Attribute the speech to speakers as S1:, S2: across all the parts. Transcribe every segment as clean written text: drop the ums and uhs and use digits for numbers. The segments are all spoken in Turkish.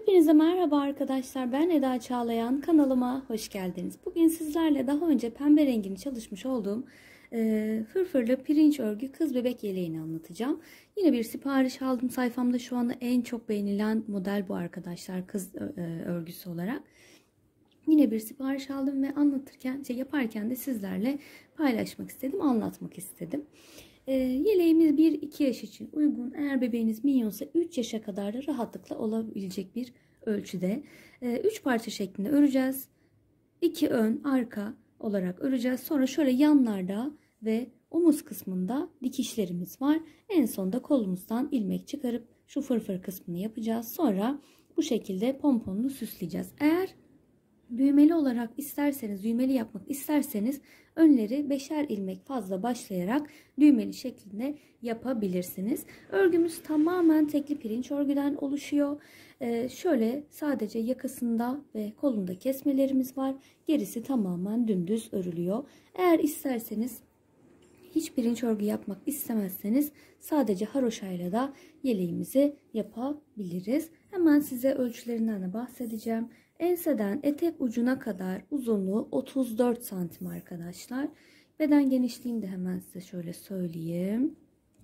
S1: Hepinize merhaba arkadaşlar. Ben Eda Çağlayan. Kanalıma hoş geldiniz. Bugün sizlerle daha önce pembe rengini çalışmış olduğum fırfırlı pirinç örgü kız bebek yeleğini anlatacağım. Yine bir sipariş aldım. Sayfamda şu anda en çok beğenilen model bu arkadaşlar, kız örgüsü olarak. Yine bir sipariş aldım ve anlatırken, yaparken de sizlerle paylaşmak istedim, anlatmak istedim. Yeleğimiz 1-2 yaş için uygun. Eğer bebeğiniz minyonsa 3 yaşa kadar da rahatlıkla olabilecek bir ölçüde. 3 parça şeklinde öreceğiz. 2 ön, arka olarak öreceğiz. Sonra şöyle yanlarda ve omuz kısmında dikişlerimiz var. En sonda kolumuzdan ilmek çıkarıp şu fırfır kısmını yapacağız. Sonra bu şekilde pomponunu süsleyeceğiz. Eğer düğmeli olarak isterseniz, düğmeli yapmak isterseniz önleri 5'er ilmek fazla başlayarak düğmeli şeklinde yapabilirsiniz. Örgümüz tamamen tekli pirinç örgüden oluşuyor. Şöyle sadece yakasında ve kolunda kesmelerimiz var. Gerisi tamamen dümdüz örülüyor. Eğer isterseniz, hiç pirinç örgü yapmak istemezseniz sadece haroşayla da yeleğimizi yapabiliriz. Hemen size ölçülerinden de bahsedeceğim. Enseden etek ucuna kadar uzunluğu 34 santim arkadaşlar. Beden genişliğini de hemen size şöyle söyleyeyim.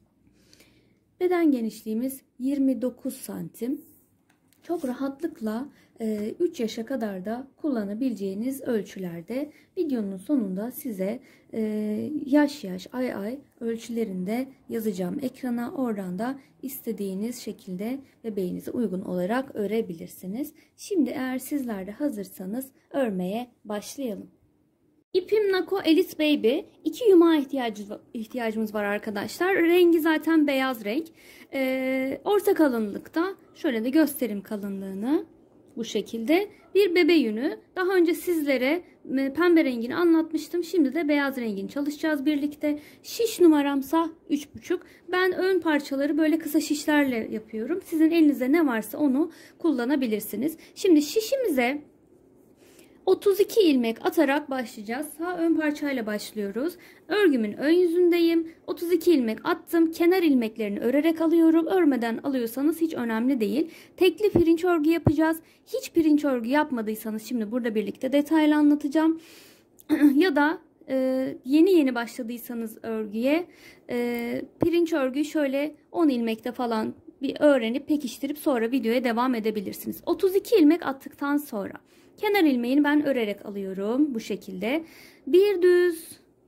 S1: Beden genişliğimiz 29 santim. Çok rahatlıkla 3 yaşa kadar da kullanabileceğiniz ölçülerde. Videonun sonunda size yaş yaş, ay ay ölçülerinde yazacağım ekrana. Oradan da istediğiniz şekilde bebeğinize uygun olarak örebilirsiniz. Şimdi eğer sizler de hazırsanız örmeye başlayalım. İpim Nako Elite Baby. 2 yumağa ihtiyacımız var arkadaşlar. Rengi zaten beyaz renk. Orta kalınlıkta. Şöyle de göstereyim kalınlığını. Bu şekilde. Bir bebe yünü. Daha önce sizlere pembe rengini anlatmıştım. Şimdi de beyaz rengini çalışacağız birlikte. Şiş numaramsa 3,5. Ben ön parçaları böyle kısa şişlerle yapıyorum. Sizin elinizde ne varsa onu kullanabilirsiniz. Şimdi şişimize 32 ilmek atarak başlayacağız. Sağ ön parçayla başlıyoruz. Örgümün ön yüzündeyim. 32 ilmek attım. Kenar ilmeklerini örerek alıyorum. Örmeden alıyorsanız hiç önemli değil. Tekli pirinç örgü yapacağız. Hiç pirinç örgü yapmadıysanız şimdi burada birlikte detaylı anlatacağım. Ya da yeni başladıysanız örgüye pirinç örgüyü şöyle 10 ilmekte falan bir öğrenip pekiştirip sonra videoya devam edebilirsiniz. 32 ilmek attıktan sonra kenar ilmeğini ben örerek alıyorum bu şekilde. Bir düz,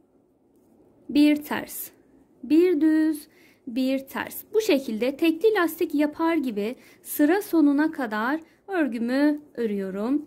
S1: bir ters, bir düz, bir ters. Bu şekilde tekli lastik yapar gibi sıra sonuna kadar örgümü örüyorum.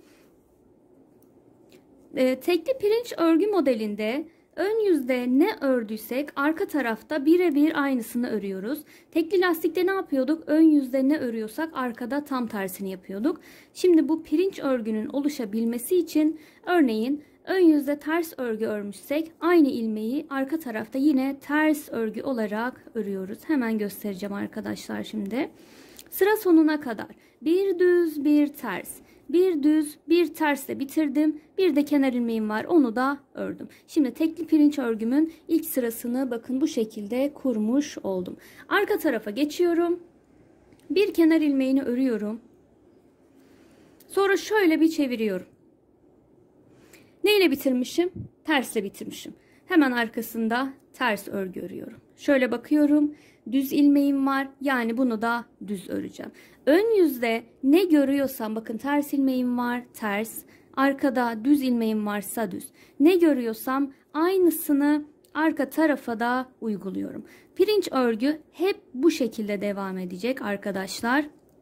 S1: Tekli pirinç örgü modelinde ön yüzde ne ördüysek arka tarafta birebir aynısını örüyoruz. Tekli lastikte ne yapıyorduk? Ön yüzde ne örüyorsak arkada tam tersini yapıyorduk. Şimdi bu pirinç örgünün oluşabilmesi için örneğin ön yüzde ters örgü örmüşsek aynı ilmeği arka tarafta yine ters örgü olarak örüyoruz. Hemen göstereceğim arkadaşlar şimdi. Sıra sonuna kadar bir düz bir ters. Bir düz, bir tersle bitirdim. Bir de kenar ilmeğim var. Onu da ördüm. Şimdi tekli pirinç örgümün ilk sırasını bakın bu şekilde kurmuş oldum. Arka tarafa geçiyorum. Bir kenar ilmeğini örüyorum. Sonra şöyle bir çeviriyorum. Neyle bitirmişim? Tersle bitirmişim. Hemen arkasında ters örgü örüyorum. Şöyle bakıyorum. Düz ilmeğim var. Yani bunu da düz öreceğim. Ön yüzde ne görüyorsam bakın ters ilmeğim var. Ters. Arkada düz ilmeğim varsa düz. Ne görüyorsam aynısını arka tarafa da uyguluyorum. Pirinç örgü hep bu şekilde devam edecek arkadaşlar.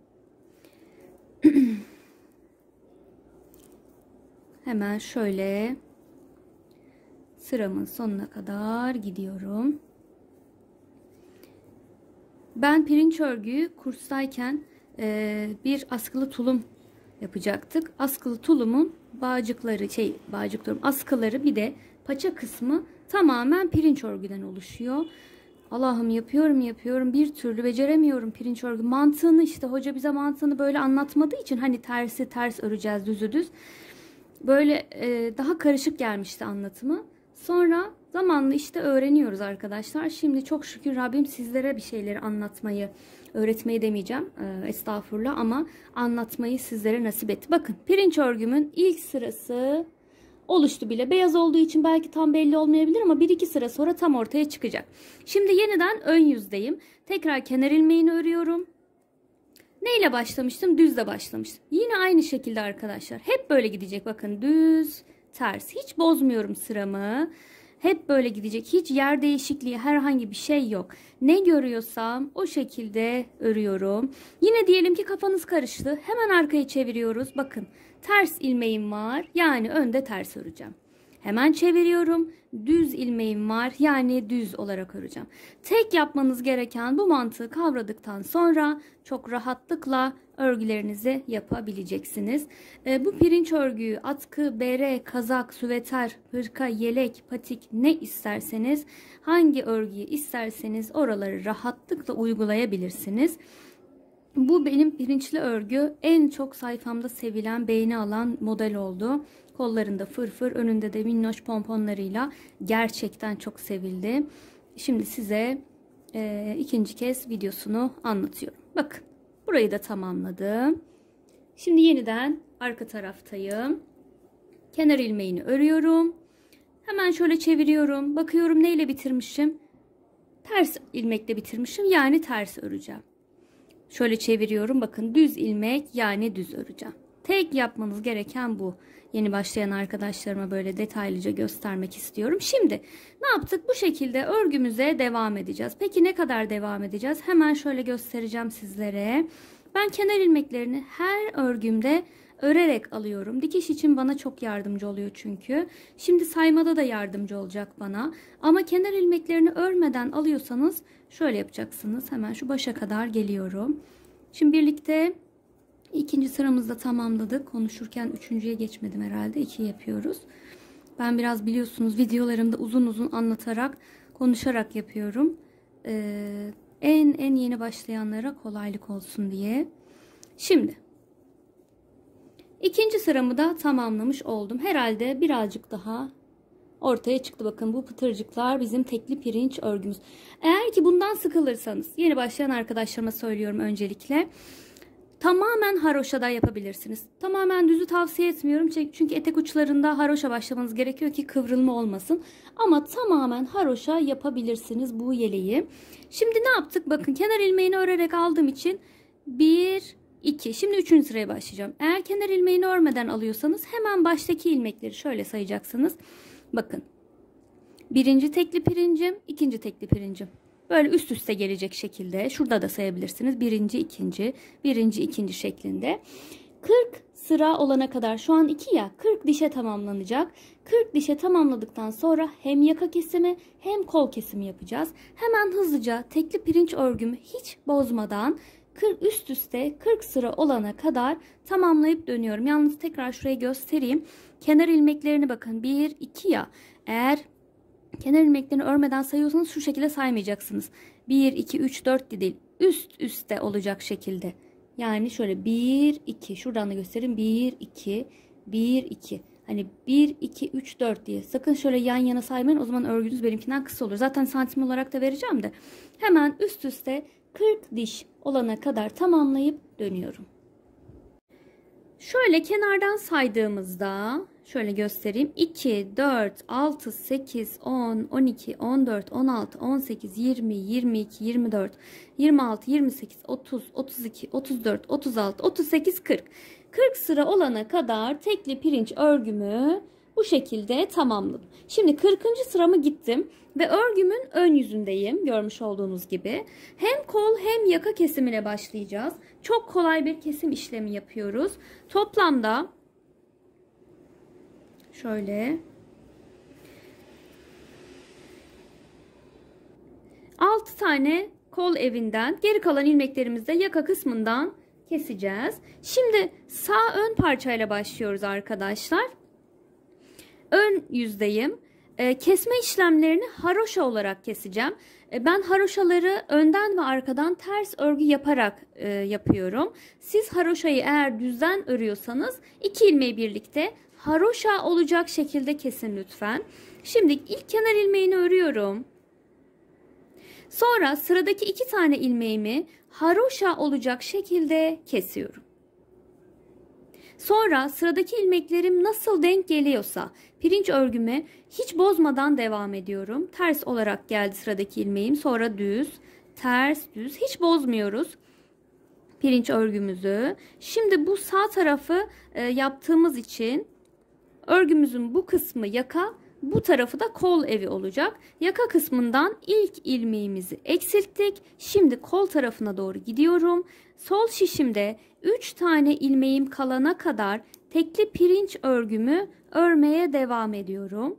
S1: Hemen şöyle sıramın sonuna kadar gidiyorum. Ben pirinç örgüyü kurstayken bir askılı tulum yapacaktık. Askılı tulumun askıları bir de paça kısmı tamamen pirinç örgüden oluşuyor. Allah'ım yapıyorum bir türlü beceremiyorum pirinç örgü mantığını. İşte hoca bize mantığını böyle anlatmadığı için hani tersi ters öreceğiz, düzü düz. Böyle daha karışık gelmişti anlatımı. Sonra Zamanla işte öğreniyoruz arkadaşlar. Şimdi çok şükür Rabbim sizlere bir şeyleri anlatmayı, öğretmeyi demeyeceğim. Estağfurullah, ama anlatmayı sizlere nasip etti. Bakın, pirinç örgümün ilk sırası oluştu bile. Beyaz olduğu için belki tam belli olmayabilir ama 1-2 sıra sonra tam ortaya çıkacak. Şimdi yeniden ön yüzdeyim. Tekrar kenar ilmeğini örüyorum. Neyle başlamıştım? Düzle başlamıştım. Yine aynı şekilde arkadaşlar. Hep böyle gidecek. Bakın, düz, ters. Hiç bozmuyorum sıramı. Hep böyle gidecek. Hiç yer değişikliği, herhangi bir şey yok. Ne görüyorsam o şekilde örüyorum. Yine diyelim ki kafanız karıştı. Hemen arkaya çeviriyoruz. Bakın, ters ilmeğim var. Yani önde ters öreceğim. Hemen çeviriyorum. Düz ilmeğim var. Yani düz olarak öreceğim. Tek yapmanız gereken, bu mantığı kavradıktan sonra çok rahatlıkla örgülerinizi yapabileceksiniz. Bu pirinç örgüyü atkı, bere, kazak, süveter, hırka, yelek, patik, ne isterseniz, hangi örgüyü isterseniz oraları rahatlıkla uygulayabilirsiniz. Bu benim pirinçli örgü en çok sayfamda sevilen, beğeni alan model oldu. Kollarında fırfır, önünde de minnoş pomponlarıyla gerçekten çok sevildi. Şimdi size ikinci kez videosunu anlatıyorum. Bakın, burayı da tamamladım. Şimdi yeniden arka taraftayım. Kenar ilmeğini örüyorum. Hemen şöyle çeviriyorum. Bakıyorum neyle bitirmişim? Ters ilmekle bitirmişim. Yani ters öreceğim. Şöyle çeviriyorum. Bakın, düz ilmek, yani düz öreceğim. Tek yapmanız gereken bu. Yeni başlayan arkadaşlarıma böyle detaylıca göstermek istiyorum. Şimdi ne yaptık? Bu şekilde örgümüze devam edeceğiz. Peki ne kadar devam edeceğiz? Hemen şöyle göstereceğim sizlere. Ben kenar ilmeklerini her örgümde örerek alıyorum. Dikiş için bana çok yardımcı oluyor çünkü. Şimdi saymada da yardımcı olacak bana. Ama kenar ilmeklerini örmeden alıyorsanız şöyle yapacaksınız. Hemen şu başa kadar geliyorum. Şimdi birlikte ikinci sıramızda tamamladık. Konuşurken üçüncüye geçmedim herhalde. 2 yapıyoruz. Ben biraz, biliyorsunuz, videolarımda uzun uzun anlatarak, konuşarak yapıyorum. En yeni başlayanlara kolaylık olsun diye. Şimdi ikinci sıramı da tamamlamış oldum. Herhalde birazcık daha ortaya çıktı. Bakın, bu pıtırcıklar bizim tekli pirinç örgümüz. Eğer ki bundan sıkılırsanız, yeni başlayan arkadaşlarıma söylüyorum öncelikle, tamamen haroşada yapabilirsiniz. Tamamen düzü tavsiye etmiyorum. Çünkü etek uçlarında haroşa başlamanız gerekiyor ki kıvrılma olmasın. Ama tamamen haroşa yapabilirsiniz bu yeleği. Şimdi ne yaptık? Bakın, kenar ilmeğini örerek aldığım için 1, 2. Şimdi 3. sıraya başlayacağım. Eğer kenar ilmeğini örmeden alıyorsanız hemen baştaki ilmekleri şöyle sayacaksınız. Bakın, birinci tekli pirincim, ikinci tekli pirincim. Böyle üst üste gelecek şekilde. Şurada da sayabilirsiniz. Birinci, ikinci, birinci, ikinci şeklinde. 40 sıra olana kadar, şu an 2 ya, 40 dişe tamamlanacak. 40 dişe tamamladıktan sonra hem yaka kesimi hem kol kesimi yapacağız. Hemen hızlıca tekli pirinç örgümü hiç bozmadan 40 üst üste 40 sıra olana kadar tamamlayıp dönüyorum. Yalnız tekrar şuraya göstereyim. Kenar ilmeklerini bakın, 1, 2 ya. Eğer kenar ilmeklerini örmeden sayıyorsanız şu şekilde saymayacaksınız. 1, 2, 3, 4 değil. Üst üste olacak şekilde. Yani şöyle 1, 2. Şuradan da göstereyim. 1, 2, 1, 2. Hani 1, 2, 3, 4 diye. Sakın şöyle yan yana saymayın. O zaman örgünüz benimkinden kısa olur. Zaten santim olarak da vereceğim de. Hemen üst üste 40 diş olana kadar tamamlayıp dönüyorum. Şöyle kenardan saydığımızda şöyle göstereyim. 2, 4, 6, 8, 10, 12, 14, 16, 18, 20, 22, 24, 26, 28, 30, 32, 34, 36, 38, 40. 40 sıra olana kadar tekli pirinç örgümü bu şekilde tamamladım. Şimdi 40. sıramı gittim ve örgümün ön yüzündeyim. Görmüş olduğunuz gibi. Hem kol hem yaka kesimine başlayacağız. Çok kolay bir kesim işlemi yapıyoruz. Toplamda şöyle 6 tane kol evinden, geri kalan ilmeklerimizi de yaka kısmından keseceğiz. Şimdi sağ ön parçayla başlıyoruz arkadaşlar. Ön yüzdeyim. Kesme işlemlerini haroşa olarak keseceğim. Ben haroşaları önden ve arkadan ters örgü yaparak yapıyorum. Siz haroşayı eğer düzden örüyorsanız 2 ilmeği birlikte haroşa olacak şekilde kesin lütfen. Şimdi ilk kenar ilmeğini örüyorum. Sonra sıradaki 2 tane ilmeğimi haroşa olacak şekilde kesiyorum. Sonra sıradaki ilmeklerim nasıl denk geliyorsa pirinç örgüme hiç bozmadan devam ediyorum. Ters olarak geldi sıradaki ilmeğim. Sonra düz, ters, düz. Hiç bozmuyoruz pirinç örgümüzü. Şimdi bu sağ tarafı yaptığımız için örgümüzün bu kısmı yaka, bu tarafı da kol evi olacak. Yaka kısmından ilk ilmeğimizi eksilttik. Şimdi kol tarafına doğru gidiyorum. Sol şişimde 3 tane ilmeğim kalana kadar tekli pirinç örgümü örmeye devam ediyorum.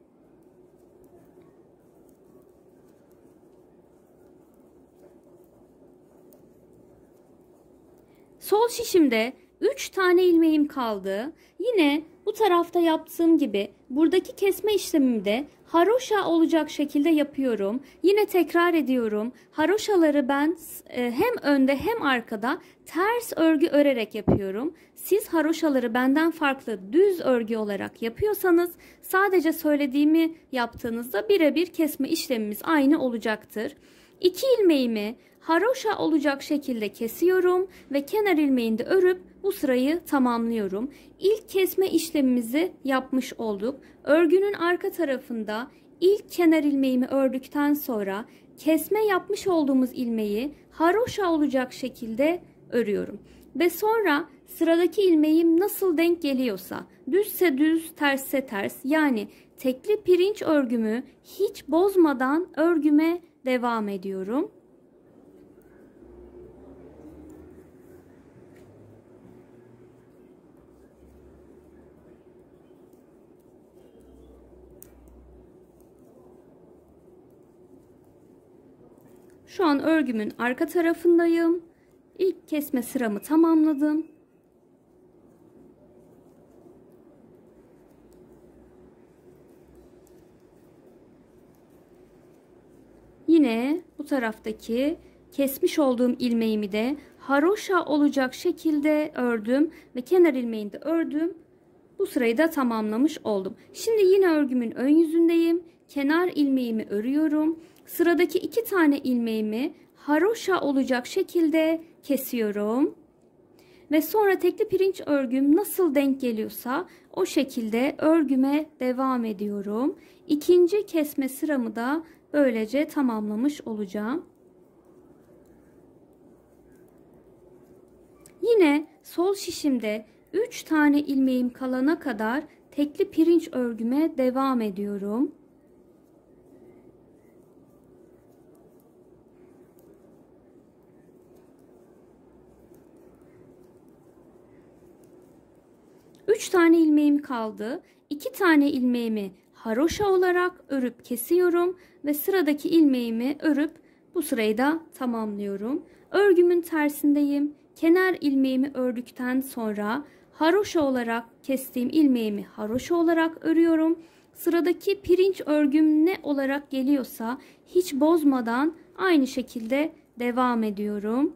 S1: Sol şişimde 3 tane ilmeğim kaldı. Yine bu tarafta yaptığım gibi buradaki kesme işlemimi de haroşa olacak şekilde yapıyorum. Yine tekrar ediyorum. Haroşaları ben hem önde hem arkada ters örgü örerek yapıyorum. Siz haroşaları benden farklı düz örgü olarak yapıyorsanız sadece söylediğimi yaptığınızda birebir kesme işlemimiz aynı olacaktır. 2 ilmeğimi haroşa olacak şekilde kesiyorum ve kenar ilmeğini de örüp bu sırayı tamamlıyorum. İlk kesme işlemimizi yapmış olduk. Örgünün arka tarafında ilk kenar ilmeğimi ördükten sonra kesme yapmış olduğumuz ilmeği haroşa olacak şekilde örüyorum. Ve sonra sıradaki ilmeğim nasıl denk geliyorsa, düzse düz, tersse ters, yani tekli pirinç örgümü hiç bozmadan örgüme devam ediyorum. Şu an örgümün arka tarafındayım. İlk kesme sıramı tamamladım. Yine bu taraftaki kesmiş olduğum ilmeğimi de haroşa olacak şekilde ördüm ve kenar ilmeğini de ördüm. Bu sırayı da tamamlamış oldum. Şimdi yine örgümün ön yüzündeyim. Kenar ilmeğimi örüyorum. Sıradaki 2 tane ilmeğimi haroşa olacak şekilde kesiyorum. Ve sonra tekli pirinç örgüm nasıl denk geliyorsa o şekilde örgüme devam ediyorum. İkinci kesme sıramı da böylece tamamlamış olacağım. Yine sol şişimde 3 tane ilmeğim kalana kadar tekli pirinç örgüme devam ediyorum. Üç tane ilmeğim kaldı. 2 tane ilmeğimi haroşa olarak örüp kesiyorum ve sıradaki ilmeğimi örüp bu sırayı da tamamlıyorum. Örgümün tersindeyim. Kenar ilmeğimi ördükten sonra haroşa olarak kestiğim ilmeğimi haroşa olarak örüyorum. Sıradaki pirinç örgüm ne olarak geliyorsa hiç bozmadan aynı şekilde devam ediyorum.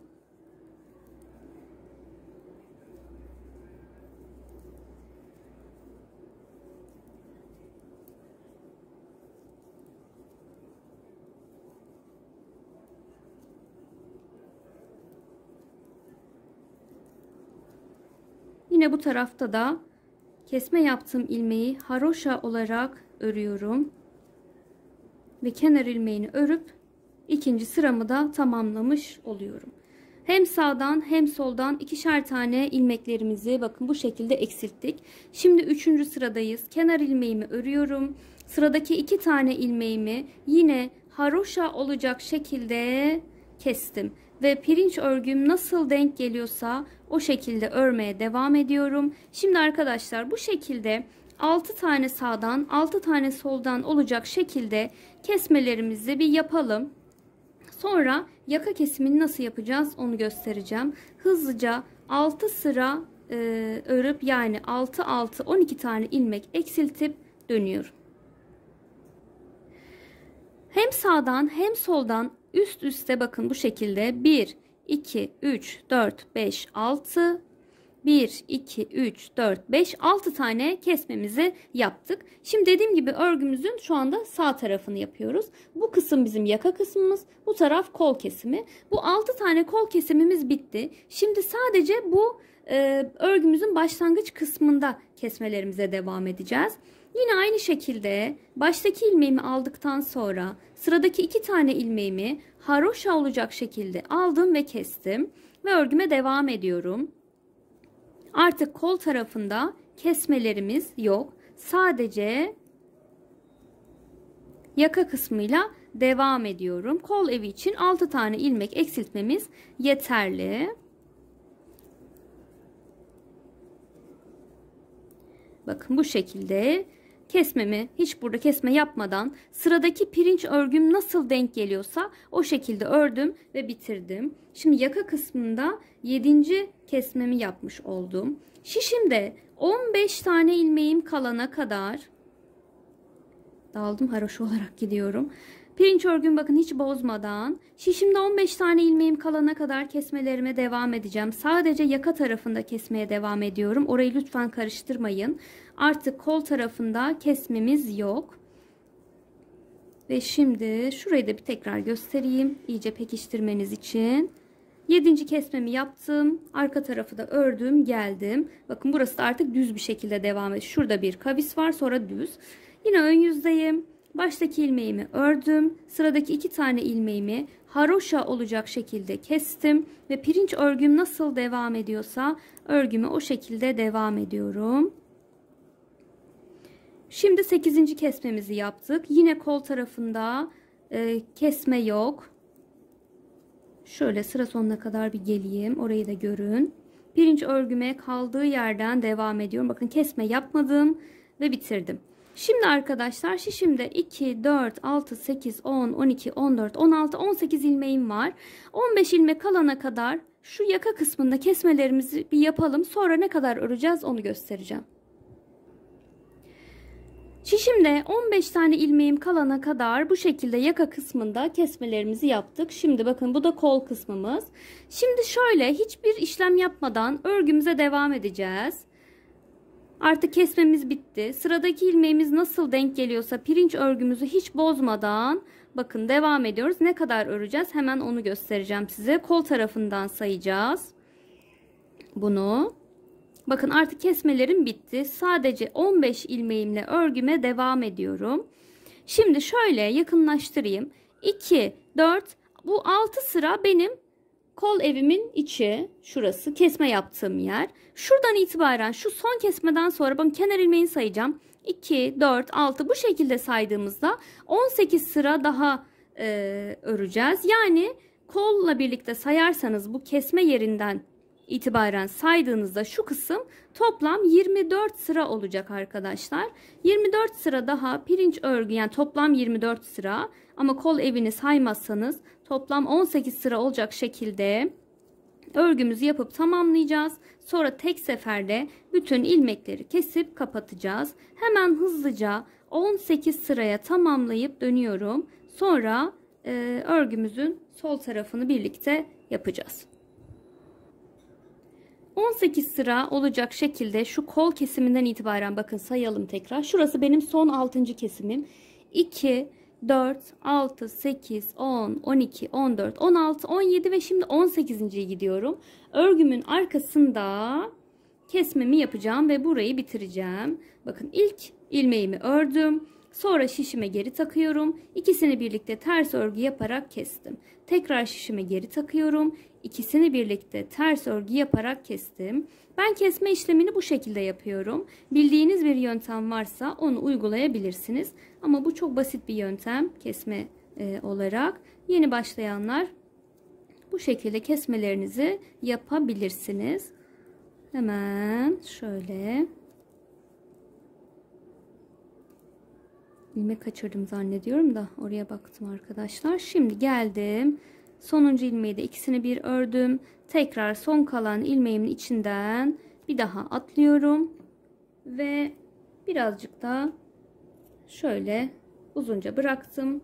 S1: Yine bu tarafta da kesme yaptığım ilmeği haroşa olarak örüyorum. Ve kenar ilmeğini örüp ikinci sıramı da tamamlamış oluyorum. Hem sağdan hem soldan ikişer tane ilmeklerimizi bakın bu şekilde eksilttik. Şimdi 3. sıradayız. Kenar ilmeğimi örüyorum. Sıradaki 2 tane ilmeğimi yine haroşa olacak şekilde kestim. Ve pirinç örgüm nasıl denk geliyorsa o şekilde örmeye devam ediyorum. Şimdi arkadaşlar bu şekilde 6 tane sağdan 6 tane soldan olacak şekilde kesmelerimizi bir yapalım. Sonra yaka kesimini nasıl yapacağız onu göstereceğim. Hızlıca 6 sıra örüp yani 6 6 12 tane ilmek eksiltip dönüyorum. Hem sağdan hem soldan üst üste bakın bu şekilde 1 2 3 4 5 6 1, 2, 3, 4, 5, 6 tane kesmemizi yaptık. Şimdi dediğim gibi örgümüzün şu anda sağ tarafını yapıyoruz. Bu kısım bizim yaka kısmımız. Bu taraf kol kesimi. Bu 6 tane kol kesimimiz bitti. Şimdi sadece bu örgümüzün başlangıç kısmında kesmelerimize devam edeceğiz. Yine aynı şekilde baştaki ilmeğimi aldıktan sonra sıradaki 2 tane ilmeğimi haroşa olacak şekilde aldım ve kestim. Ve örgüme devam ediyorum. Artık kol tarafında kesmelerimiz yok. Sadece yaka kısmıyla devam ediyorum. Kol evi için 6 tane ilmek eksiltmemiz yeterli. Bakın bu şekilde kesmemi hiç burada kesme yapmadan sıradaki pirinç örgüm nasıl denk geliyorsa o şekilde ördüm ve bitirdim. Şimdi yaka kısmında 7. kesmemi yapmış oldum. Şişimde 15 tane ilmeğim kalana kadar daldım, haroşa olarak gidiyorum. Pirinç örgümü bakın hiç bozmadan şişimde 15 tane ilmeğim kalana kadar kesmelerime devam edeceğim. Sadece yaka tarafında kesmeye devam ediyorum. Orayı lütfen karıştırmayın. Artık kol tarafında kesmemiz yok. Ve şimdi şurayı da bir tekrar göstereyim. İyice pekiştirmeniz için. 7. kesmemi yaptım. Arka tarafı da ördüm, geldim. Bakın burası da artık düz bir şekilde devam ediyor. Şurada bir kavis var, sonra düz. Yine ön yüzdeyim. Baştaki ilmeğimi ördüm. Sıradaki 2 tane ilmeğimi haroşa olacak şekilde kestim. Ve pirinç örgüm nasıl devam ediyorsa örgüme o şekilde devam ediyorum. Şimdi 8. kesmemizi yaptık. Yine kol tarafında kesme yok. Şöyle sıra sonuna kadar bir geleyim. Orayı da görün. Pirinç örgüme kaldığı yerden devam ediyorum. Bakın kesme yapmadım ve bitirdim. Şimdi arkadaşlar şişimde 2, 4, 6, 8, 10, 12, 14, 16, 18 ilmeğim var. 15 ilmek kalana kadar şu yaka kısmında kesmelerimizi bir yapalım. Sonra ne kadar öreceğiz onu göstereceğim. Şişimde 15 tane ilmeğim kalana kadar bu şekilde yaka kısmında kesmelerimizi yaptık. Şimdi bakın bu da kol kısmımız. Şimdi şöyle hiçbir işlem yapmadan örgümüze devam edeceğiz. Artık kesmemiz bitti. Sıradaki ilmeğimiz nasıl denk geliyorsa pirinç örgümüzü hiç bozmadan bakın devam ediyoruz. Ne kadar öreceğiz hemen onu göstereceğim size. Kol tarafından sayacağız bunu. Bakın artık kesmelerim bitti. Sadece 15 ilmeğimle örgüme devam ediyorum. Şimdi şöyle yakınlaştırayım. 2, 4, bu 6 sıra benim kol evimin içi. Şurası kesme yaptığım yer. Şuradan itibaren şu son kesmeden sonra bakın kenar ilmeğini sayacağım. 2, 4, 6 bu şekilde saydığımızda 18 sıra daha öreceğiz. Yani kolla birlikte sayarsanız bu kesme yerinden itibaren saydığınızda şu kısım toplam 24 sıra olacak arkadaşlar. 24 sıra daha pirinç örgü, yani toplam 24 sıra ama kol evini saymazsanız toplam 18 sıra olacak şekilde örgümüzü yapıp tamamlayacağız. Sonra tek seferde bütün ilmekleri kesip kapatacağız. Hemen hızlıca 18 sıraya tamamlayıp dönüyorum. Sonra örgümüzün sol tarafını birlikte yapacağız. 18 sıra olacak şekilde şu kol kesiminden itibaren bakın sayalım tekrar. Şurası benim son 6. kesimim. 2, 4, 6, 8, 10, 12, 14, 16, 17 ve şimdi 18.'ye gidiyorum. Örgümün arkasında kesmemi yapacağım ve burayı bitireceğim. Bakın ilk ilmeğimi ördüm. Sonra şişime geri takıyorum. İkisini birlikte ters örgü yaparak kestim. Tekrar şişime geri takıyorum. İkisini birlikte ters örgü yaparak kestim. Ben kesme işlemini bu şekilde yapıyorum. Bildiğiniz bir yöntem varsa onu uygulayabilirsiniz. Ama bu çok basit bir yöntem kesme olarak. Yeni başlayanlar bu şekilde kesmelerinizi yapabilirsiniz. Hemen şöyle. İlmek kaçırdım zannediyorum da oraya baktım arkadaşlar. Şimdi geldim. Sonuncu ilmeği de ikisini bir ördüm. Tekrar son kalan ilmeğimin içinden bir daha atlıyorum. Ve birazcık da şöyle uzunca bıraktım.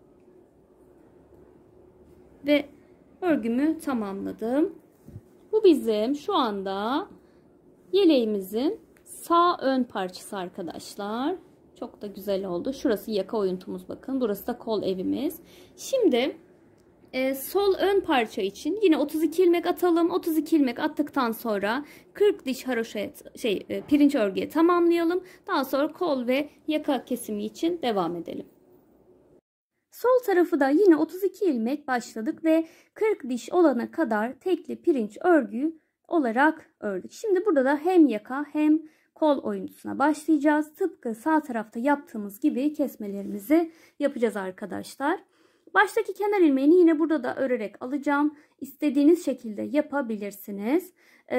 S1: Ve örgümü tamamladım. Bu bizim şu anda Yeleğimizin sağ ön parçası arkadaşlar. Çok da güzel oldu. Şurası yaka oyuntumuz bakın. Burası da kol evimiz. Şimdi sol ön parça için yine 32 ilmek atalım. 32 ilmek attıktan sonra 40 diş haroşa pirinç örgüye tamamlayalım. Daha sonra kol ve yaka kesimi için devam edelim. Sol tarafı da yine 32 ilmek başladık ve 40 diş olana kadar tekli pirinç örgü olarak ördük. Şimdi burada da hem yaka hem kol oyuntusuna başlayacağız. Tıpkı sağ tarafta yaptığımız gibi kesmelerimizi yapacağız arkadaşlar. Baştaki kenar ilmeğini yine burada da örerek alacağım. İstediğiniz şekilde yapabilirsiniz.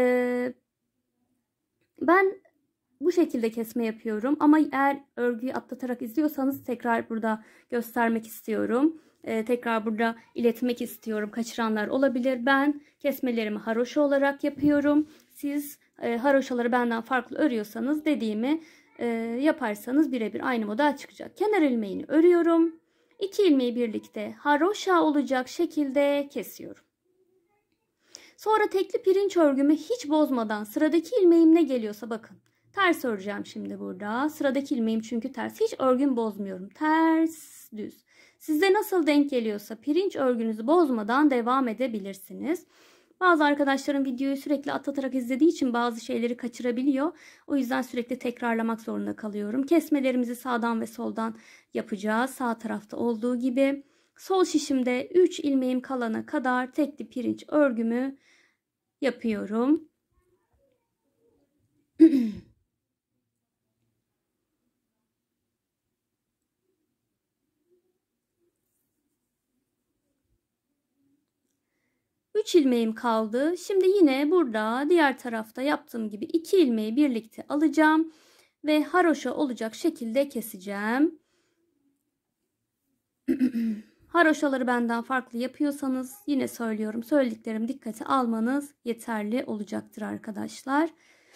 S1: Ben bu şekilde kesme yapıyorum ama eğer örgüyü atlatarak izliyorsanız tekrar burada göstermek istiyorum. Tekrar burada iletmek istiyorum. Kaçıranlar olabilir. Ben kesmelerimi haroşa olarak yapıyorum. Siz haroşaları benden farklı örüyorsanız dediğimi yaparsanız birebir aynı model çıkacak. Kenar ilmeğini örüyorum. 2 ilmeği birlikte haroşa olacak şekilde kesiyorum. Sonra tekli pirinç örgümü hiç bozmadan sıradaki ilmeğim ne geliyorsa bakın. Ters öreceğim şimdi burada. Sıradaki ilmeğim çünkü ters. Hiç örgümü bozmuyorum. Ters, düz. Sizde nasıl denk geliyorsa pirinç örgünüzü bozmadan devam edebilirsiniz. Bazı arkadaşlarım videoyu sürekli atlatarak izlediği için bazı şeyleri kaçırabiliyor. O yüzden sürekli tekrarlamak zorunda kalıyorum. Kesmelerimizi sağdan ve soldan yapacağız. Sağ tarafta olduğu gibi. Sol şişimde 3 ilmeğim kalana kadar tekli pirinç örgümü yapıyorum. 3 ilmeğim kaldı. Şimdi yine burada diğer tarafta yaptığım gibi 2 ilmeği birlikte alacağım ve haroşa olacak şekilde keseceğim. Haroşaları benden farklı yapıyorsanız yine söylüyorum. Söylediklerimi dikkate almanız yeterli olacaktır arkadaşlar.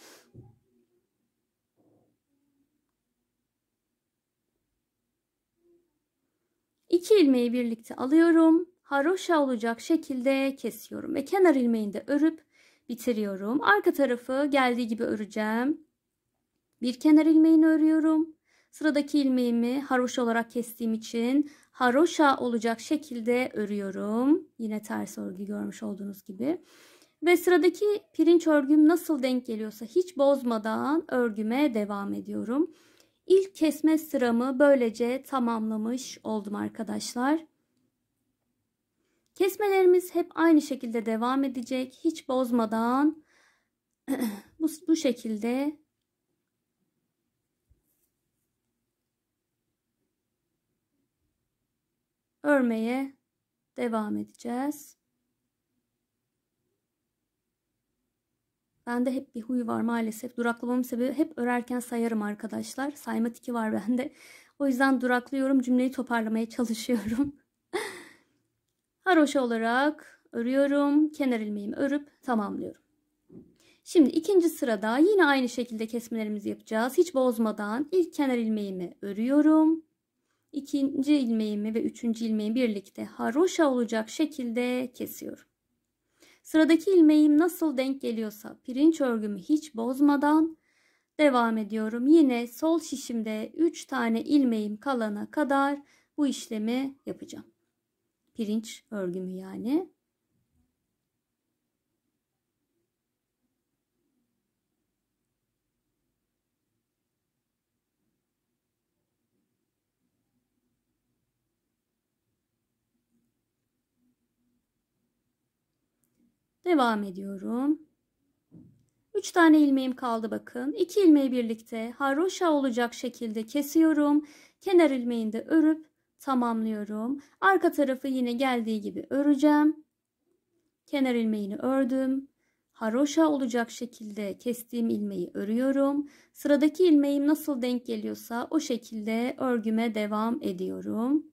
S1: İki ilmeği birlikte alıyorum. Haroşa olacak şekilde kesiyorum ve kenar ilmeğini de örüp bitiriyorum. Arka tarafı geldiği gibi öreceğim. Bir kenar ilmeğini örüyorum. Sıradaki ilmeğimi haroşa olarak kestiğim için haroşa olacak şekilde örüyorum. Yine ters örgü görmüş olduğunuz gibi. Ve sıradaki pirinç örgüm nasıl denk geliyorsa hiç bozmadan örgüme devam ediyorum. İlk kesme sıramı böylece tamamlamış oldum arkadaşlar. Kesmelerimiz hep aynı şekilde devam edecek. Hiç bozmadan bu şekilde örmeye devam edeceğiz. Bende hep bir huy var maalesef. Duraklamamın sebebi hep örerken sayarım arkadaşlar. Sayma tiki var bende. O yüzden duraklıyorum. Cümleyi toparlamaya çalışıyorum. Haroşa olarak örüyorum. Kenar ilmeğimi örüp tamamlıyorum. Şimdi ikinci sırada yine aynı şekilde kesmelerimizi yapacağız. Hiç bozmadan ilk kenar ilmeğimi örüyorum. İkinci ilmeğimi ve üçüncü ilmeği birlikte haroşa olacak şekilde kesiyorum. Sıradaki ilmeğim nasıl denk geliyorsa pirinç örgümü hiç bozmadan devam ediyorum. Yine sol şişimde 3 tane ilmeğim kalana kadar bu işlemi yapacağım. Pirinç örgümü yani. Devam ediyorum. 3 tane ilmeğim kaldı bakın. 2 ilmeği birlikte haroşa olacak şekilde kesiyorum. Kenar ilmeğini de örüp tamamlıyorum. Arka tarafı yine geldiği gibi öreceğim. Kenar ilmeğini ördüm. Haroşa olacak şekilde kestiğim ilmeği örüyorum. Sıradaki ilmeğim nasıl denk geliyorsa o şekilde örgüme devam ediyorum.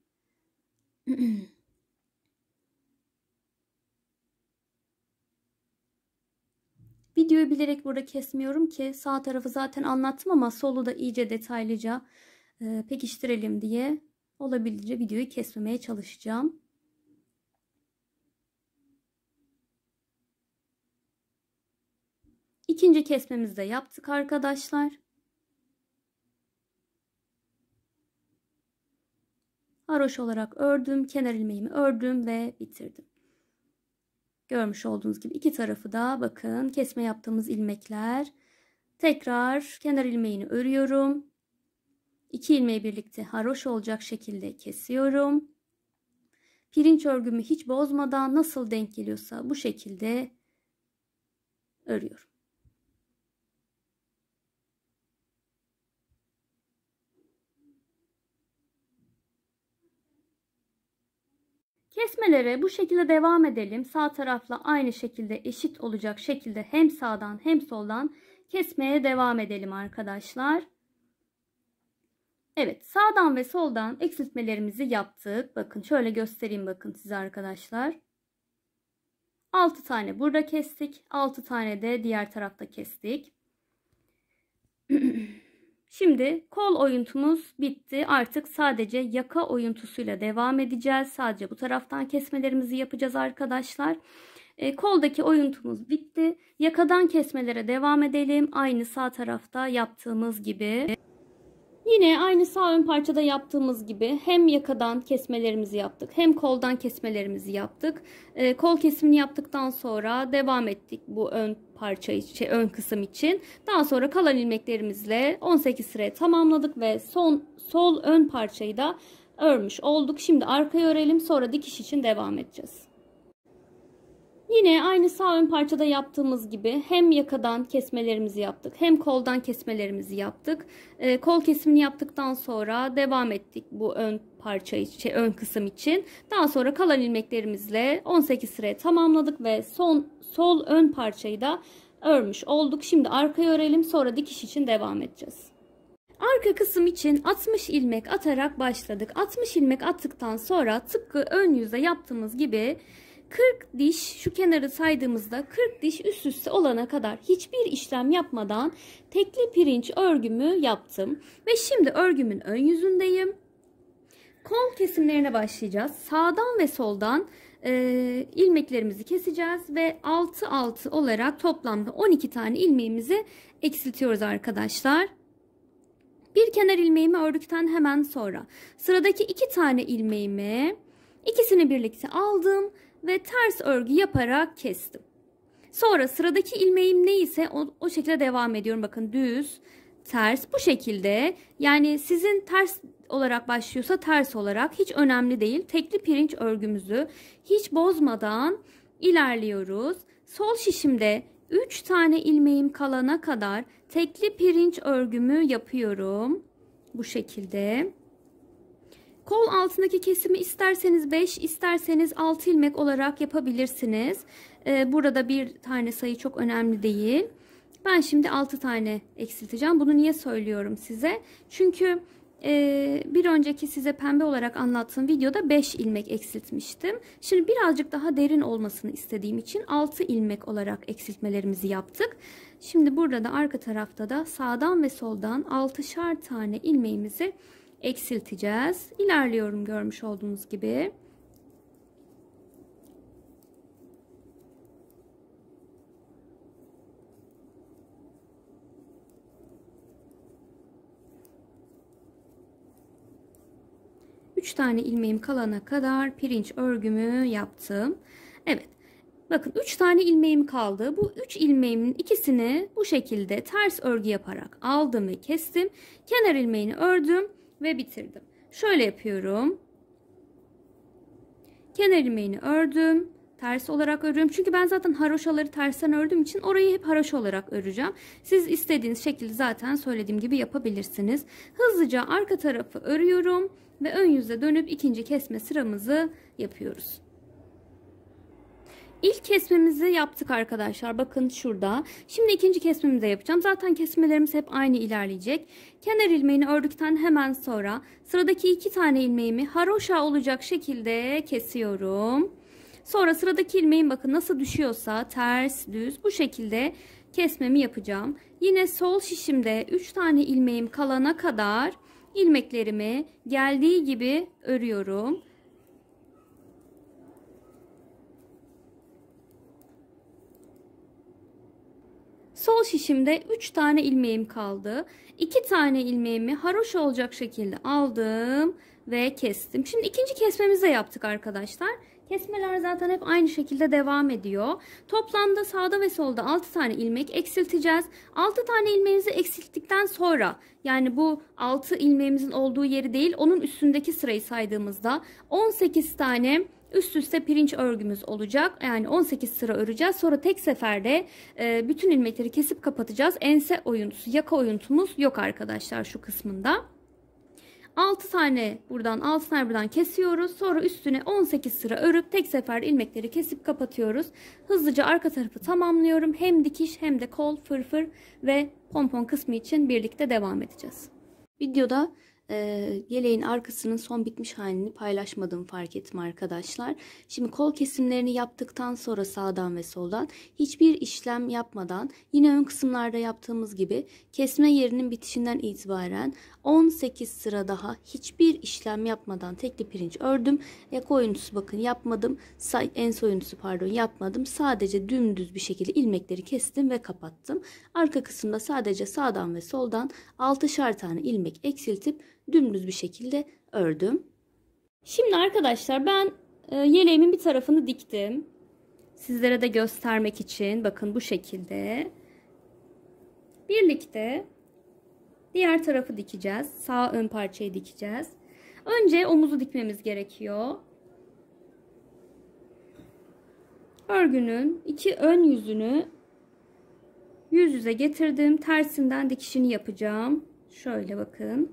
S1: Videoyu bilerek burada kesmiyorum ki sağ tarafı zaten anlattım ama solu da iyice detaylıca pekiştirelim diye olabildiğince videoyu kesmemeye çalışacağım. İkinci kesmemizi de yaptık arkadaşlar. Haroşa olarak ördüm, kenar ilmeğimi ördüm ve bitirdim. Görmüş olduğunuz gibi iki tarafı da bakın kesme yaptığımız ilmekler. Tekrar kenar ilmeğini örüyorum. İki ilmeği birlikte haroşa olacak şekilde kesiyorum. Pirinç örgümü hiç bozmadan nasıl denk geliyorsa bu şekilde örüyorum. Kesmelere bu şekilde devam edelim. Sağ tarafla aynı şekilde eşit olacak şekilde hem sağdan hem soldan kesmeye devam edelim arkadaşlar. Evet, sağdan ve soldan eksiltmelerimizi yaptık. Bakın şöyle göstereyim bakın size arkadaşlar. 6 tane burada kestik. 6 tane de diğer tarafta kestik. Şimdi kol oyuntumuz bitti. Artık sadece yaka oyuntusuyla devam edeceğiz. Sadece bu taraftan kesmelerimizi yapacağız arkadaşlar. Koldaki oyuntumuz bitti. Yakadan kesmelere devam edelim. Aynı sağ tarafta yaptığımız gibi. Yine aynı sağ ön parçada yaptığımız gibi hem yakadan kesmelerimizi yaptık hem koldan kesmelerimizi yaptık. Kol kesimini yaptıktan sonra devam ettik bu ön parça için, ön kısım için. Daha sonra kalan ilmeklerimizle 18 sırayı tamamladık ve sol ön parçayı da örmüş olduk. Şimdi arkayı örelim, sonra dikiş için devam edeceğiz. Yine aynı sağ ön parçada yaptığımız gibi hem yakadan kesmelerimizi yaptık hem koldan kesmelerimizi yaptık. Kol kesimini yaptıktan sonra devam ettik bu ön parça için, ön kısım için. Daha sonra kalan ilmeklerimizle 18 sırayı tamamladık ve sol ön parçayı da örmüş olduk. Şimdi arkayı örelim, sonra dikiş için devam edeceğiz. Arka kısım için 60 ilmek atarak başladık. 60 ilmek attıktan sonra tıpkı ön yüzde yaptığımız gibi 40 diş, şu kenarı saydığımızda 40 diş üst üste olana kadar hiçbir işlem yapmadan tekli pirinç örgümü yaptım. Ve şimdi örgümün ön yüzündeyim. Kol kesimlerine başlayacağız. Sağdan ve soldan ilmeklerimizi keseceğiz ve 6 olarak toplamda 12 tane ilmeğimizi eksiltiyoruz arkadaşlar. Bir kenar ilmeğimi ördükten hemen sonra sıradaki 2 tane ilmeğimi ikisini birlikte aldım ve ters örgü yaparak kestim. Sonra sıradaki ilmeğim neyse o şekilde devam ediyorum. Bakın düz, ters bu şekilde. Yani sizin ters olarak başlıyorsa ters olarak hiç önemli değil. Tekli pirinç örgümüzü hiç bozmadan ilerliyoruz. Sol şişimde 3 tane ilmeğim kalana kadar tekli pirinç örgümü yapıyorum. Bu şekilde. Kol altındaki kesimi isterseniz 5, isterseniz 6 ilmek olarak yapabilirsiniz. Burada bir tane sayı çok önemli değil. Ben şimdi 6 tane eksilteceğim. Bunu niye söylüyorum size? Çünkü bir önceki size pembe olarak anlattığım videoda 5 ilmek eksiltmiştim. Şimdi birazcık daha derin olmasını istediğim için 6 ilmek olarak eksiltmelerimizi yaptık. Şimdi burada da arka tarafta da sağdan ve soldan 6'şar tane ilmeğimizi eksilteceğiz. İlerliyorum görmüş olduğunuz gibi. Üç tane ilmeğim kalana kadar pirinç örgümü yaptım. Evet. Bakın 3 tane ilmeğim kaldı. Bu 3 ilmeğimin ikisini bu şekilde ters örgü yaparak aldım ve kestim. Kenar ilmeğini ördüm ve bitirdim. Şöyle yapıyorum. Kenar ilmeğini ördüm. Ters olarak örüyorum. Çünkü ben zaten haroşaları tersten ördüğüm için orayı hep haroşa olarak öreceğim. Siz istediğiniz şekilde zaten söylediğim gibi yapabilirsiniz. Hızlıca arka tarafı örüyorum ve ön yüze dönüp ikinci kesme sıramızı yapıyoruz. İlk kesmemizi yaptık arkadaşlar. Bakın şurada. Şimdi ikinci kesmemizi de yapacağım. Zaten kesmelerimiz hep aynı ilerleyecek. Kenar ilmeğini ördükten hemen sonra sıradaki 2 tane ilmeğimi haroşa olacak şekilde kesiyorum. Sonra sıradaki ilmeğim bakın nasıl düşüyorsa ters, düz bu şekilde kesmemi yapacağım. Yine sol şişimde 3 tane ilmeğim kalana kadar ilmeklerimi geldiği gibi örüyorum. sol şişimde 3 tane ilmeğim kaldı. 2 tane ilmeğimi haroşa olacak şekilde aldım ve kestim. Şimdi ikinci kesmemizi de yaptık arkadaşlar. Kesmeler zaten hep aynı şekilde devam ediyor. Toplamda sağda ve solda 6 tane ilmek eksilteceğiz. 6 tane ilmeğimizi eksilttikten sonra, yani bu 6 ilmeğimizin olduğu yeri değil, onun üstündeki sırayı saydığımızda 18 tane üst üste pirinç örgümüz olacak. Yani 18 sıra öreceğiz. Sonra tek seferde bütün ilmekleri kesip kapatacağız. Ense oyuntusu, yaka oyuntumuz yok arkadaşlar şu kısmında. 6 tane buradan, 6 tane buradan kesiyoruz. Sonra üstüne 18 sıra örüp tek seferde ilmekleri kesip kapatıyoruz. Hızlıca arka tarafı tamamlıyorum. Hem dikiş hem de kol, fırfır ve pompon kısmı için birlikte devam edeceğiz. Videoda yeleğin arkasının son bitmiş halini paylaşmadığımı fark ettim arkadaşlar. Şimdi kol kesimlerini yaptıktan sonra sağdan ve soldan hiçbir işlem yapmadan, yine ön kısımlarda yaptığımız gibi kesme yerinin bitişinden itibaren 18 sıra daha hiçbir işlem yapmadan tekli pirinç ördüm. Yaka oyuntusu bakın yapmadım. Ense oyuntusu pardon yapmadım. Sadece dümdüz bir şekilde ilmekleri kestim ve kapattım. Arka kısımda sadece sağdan ve soldan 6'şar tane ilmek eksiltip dümdüz bir şekilde ördüm. Şimdi arkadaşlar ben yeleğimin bir tarafını diktim. Sizlere de göstermek için bakın bu şekilde. Birlikte diğer tarafı dikeceğiz. Sağ ön parçayı dikeceğiz. Önce omuzu dikmemiz gerekiyor. Örgünün iki ön yüzünü yüz yüze getirdim. Tersinden dikişini yapacağım. Şöyle bakın.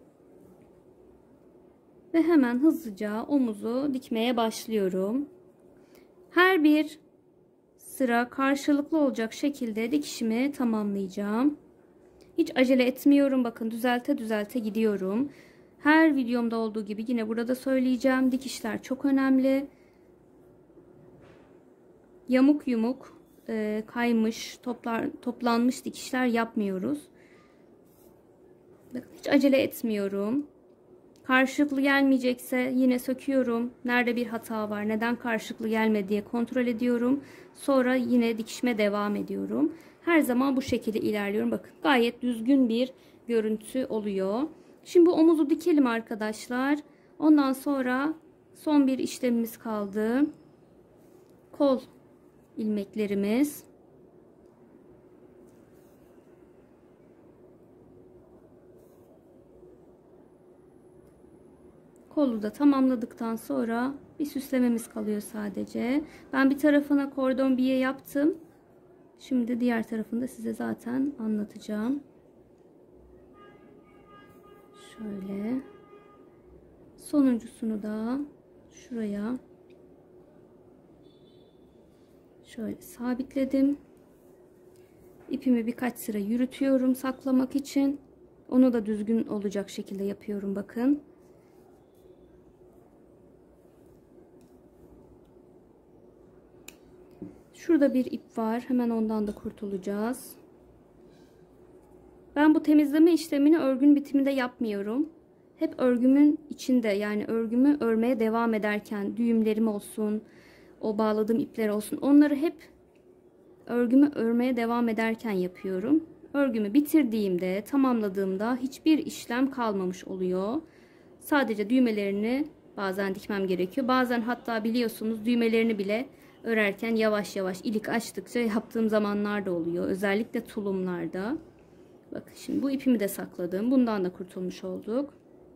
S1: Ve hemen hızlıca omuzu dikmeye başlıyorum. Her bir sıra karşılıklı olacak şekilde dikişimi tamamlayacağım. Hiç acele etmiyorum. Bakın düzelte düzelte gidiyorum. Her videomda olduğu gibi yine burada söyleyeceğim. Dikişler çok önemli. Yamuk yumuk, kaymış, toplanmış dikişler yapmıyoruz. Bakın hiç acele etmiyorum. Karşılıklı gelmeyecekse yine söküyorum. Nerede bir hata var, neden karşılıklı gelmedi diye kontrol ediyorum. Sonra yine dikişime devam ediyorum. Her zaman bu şekilde ilerliyorum. Bakın gayet düzgün bir görüntü oluyor. Şimdi bu omuzu dikelim arkadaşlar. Ondan sonra son bir işlemimiz kaldı. Kol ilmeklerimiz. Kolu da tamamladıktan sonra bir süslememiz kalıyor sadece. Ben bir tarafına kordon biye yaptım. Şimdi diğer tarafını da size zaten anlatacağım. Şöyle. Sonuncusunu da şuraya şöyle sabitledim. İpimi birkaç sıra yürütüyorum saklamak için. Onu da düzgün olacak şekilde yapıyorum bakın. Şurada bir ip var. Hemen ondan da kurtulacağız. Ben bu temizleme işlemini örgünün bitiminde yapmıyorum. Hep örgümün içinde, yani örgümü örmeye devam ederken, düğümlerim olsun, o bağladığım ipler olsun, onları hep örgümü örmeye devam ederken yapıyorum. Örgümü bitirdiğimde, tamamladığımda hiçbir işlem kalmamış oluyor. Sadece düğmelerini bazen dikmem gerekiyor. Bazen hatta biliyorsunuz düğmelerini bile örerken yavaş yavaş ilik açtıkça yaptığım zamanlar da oluyor. Özellikle tulumlarda. Bakın şimdi bu ipimi de sakladım. Bundan da kurtulmuş olduk.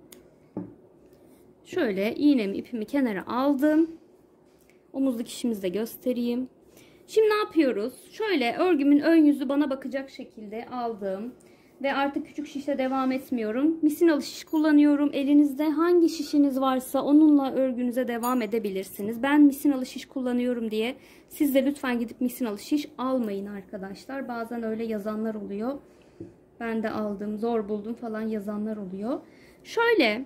S1: Şöyle iğnemi, ipimi kenara aldım. Omuz dikişimizi de göstereyim. Şimdi ne yapıyoruz? Şöyle örgümün ön yüzü bana bakacak şekilde aldım. Ve artık küçük şişle devam etmiyorum. Misinalı şiş kullanıyorum. Elinizde hangi şişiniz varsa onunla örgünüze devam edebilirsiniz. Ben misinalı şiş kullanıyorum diye siz de lütfen gidip misinalı şiş almayın arkadaşlar. Bazen öyle yazanlar oluyor. Ben de aldım, zor buldum falan yazanlar oluyor. Şöyle.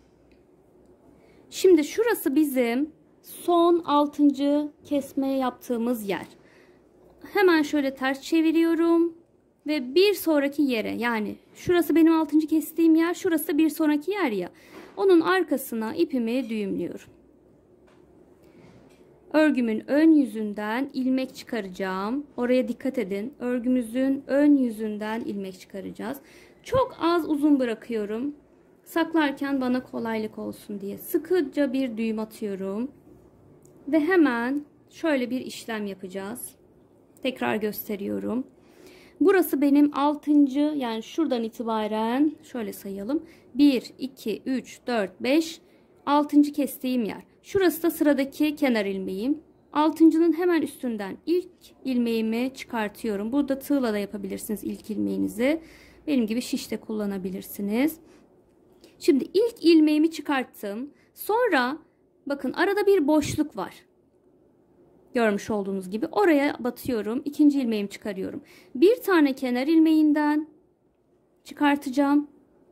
S1: Şimdi şurası bizim son 6. kesme yaptığımız yer. Hemen şöyle ters çeviriyorum. Ve bir sonraki yere, yani şurası benim 6. kestiğim yer, şurası da bir sonraki yer ya. Onun arkasına ipimi düğümlüyorum. örgümün ön yüzünden ilmek çıkaracağım. Oraya dikkat edin. Örgümüzün ön yüzünden ilmek çıkaracağız. Çok az uzun bırakıyorum. Saklarken bana kolaylık olsun diye. Sıkıca bir düğüm atıyorum. Ve hemen şöyle bir işlem yapacağız. Tekrar gösteriyorum. Burası benim 6. yani şuradan itibaren şöyle sayalım. 1, 2, 3, 4, 5, 6. kestiğim yer. Şurası da sıradaki kenar ilmeğim. 6.'nın hemen üstünden ilk ilmeğimi çıkartıyorum. Burada tığla da yapabilirsiniz ilk ilmeğinizi. Benim gibi şiş de kullanabilirsiniz. Şimdi ilk ilmeğimi çıkarttım. Sonra bakın arada bir boşluk var. Görmüş olduğunuz gibi oraya batıyorum. İkinci ilmeğimi çıkarıyorum. Bir tane kenar ilmeğinden çıkartacağım.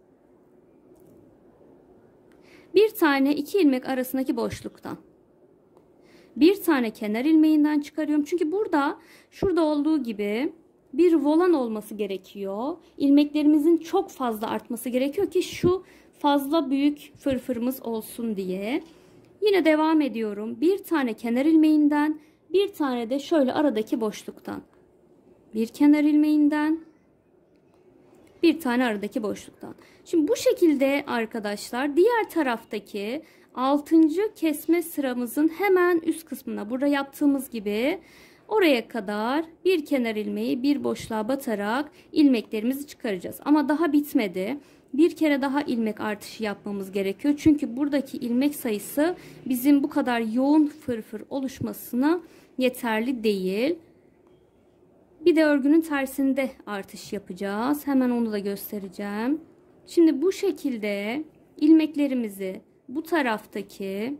S1: Bir tane iki ilmek arasındaki boşluktan. Bir tane kenar ilmeğinden çıkarıyorum. Çünkü burada şurada olduğu gibi bir volan olması gerekiyor. İlmeklerimizin çok fazla artması gerekiyor ki şu fazla büyük fırfırımız olsun diye. Yine devam ediyorum. Bir tane kenar ilmeğinden, bir tane de şöyle aradaki boşluktan. Bir kenar ilmeğinden, bir tane aradaki boşluktan. Şimdi bu şekilde arkadaşlar diğer taraftaki 6. kesme sıramızın hemen üst kısmına burada yaptığımız gibi oraya kadar bir kenar ilmeği bir boşluğa batarak ilmeklerimizi çıkaracağız. Ama daha bitmedi. Bir kere daha ilmek artışı yapmamız gerekiyor. Çünkü buradaki ilmek sayısı bizim bu kadar yoğun fırfır oluşmasına yeterli değil. Bir de örgünün tersinde artış yapacağız. Hemen onu da göstereceğim. Şimdi bu şekilde ilmeklerimizi bu taraftaki